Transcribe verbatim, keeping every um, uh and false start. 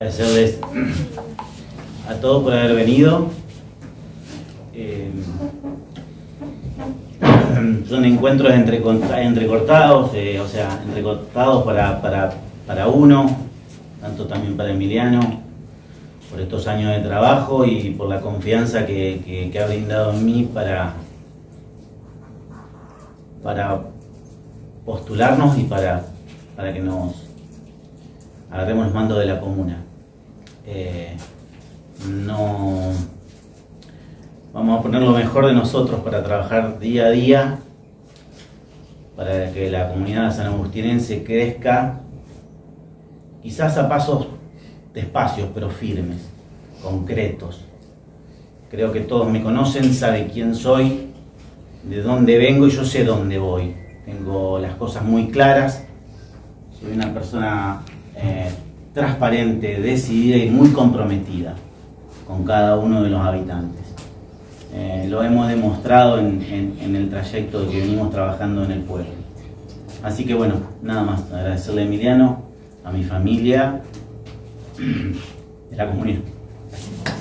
Agradecerles a todos por haber venido. Eh, son encuentros entrecortados, eh, o sea, entrecortados para, para, para uno, tanto también para Emiliano, por estos años de trabajo y por la confianza que, que, que ha brindado en mí para, para postularnos y para, para que nos agarremos los mandos de la comuna. Eh, no vamos a poner lo mejor de nosotros para trabajar día a día para que la comunidad sanagustinense crezca, quizás a pasos despacios pero firmes, concretos. Creo que todos me conocen, saben quién soy, de dónde vengo y yo sé dónde voy. Tengo las cosas muy claras, soy una persona eh, transparente, decidida y muy comprometida con cada uno de los habitantes. Eh, lo hemos demostrado en, en, en el trayecto que venimos trabajando en el pueblo. Así que bueno, nada más, agradecerle a Emiliano, a mi familia, de la comunidad.